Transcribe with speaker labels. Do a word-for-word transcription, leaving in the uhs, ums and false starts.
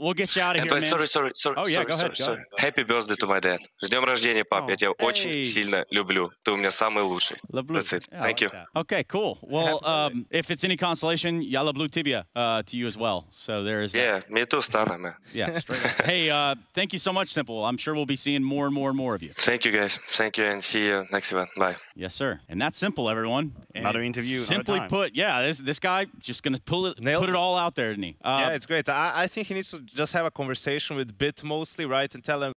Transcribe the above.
Speaker 1: we'll get you out of
Speaker 2: And
Speaker 1: here,
Speaker 2: wait,
Speaker 1: man.
Speaker 2: sorry, sorry, sorry,
Speaker 1: Oh, yeah,
Speaker 2: sorry,
Speaker 1: go ahead,
Speaker 2: sorry,
Speaker 1: go
Speaker 2: sorry.
Speaker 1: ahead.
Speaker 2: Happy birthday to my dad. С днем рождения, пап. Я тебя
Speaker 1: Hey.
Speaker 2: очень сильно люблю. Ты у меня самый лучший.
Speaker 1: La Blue.
Speaker 2: That's it.
Speaker 1: Yeah, I
Speaker 2: Thank
Speaker 1: like
Speaker 2: you.
Speaker 1: that. Okay, cool. Well, um, if it's any consolation, Yalla Blue Tibia uh, to you as well. So there is
Speaker 2: Yeah, me too, Stana, man.
Speaker 1: Yeah, straight up. Hey, uh, thank you so much, Simple. I'm sure we'll be seeing more and more and more of you.
Speaker 2: Thank you, guys. Thank you, and see you next event. Bye.
Speaker 1: Yes, sir. And that's Simple, everyone. And
Speaker 3: Another interview, another
Speaker 1: Simply
Speaker 3: time.
Speaker 1: put, yeah, this this guy just gonna pull it,
Speaker 4: Nails
Speaker 1: put it
Speaker 4: it.
Speaker 1: all out there, didn't he? Uh,
Speaker 4: Yeah, it's great. I, I think he needs to just have a conversation with Bit mostly, right, and tell him,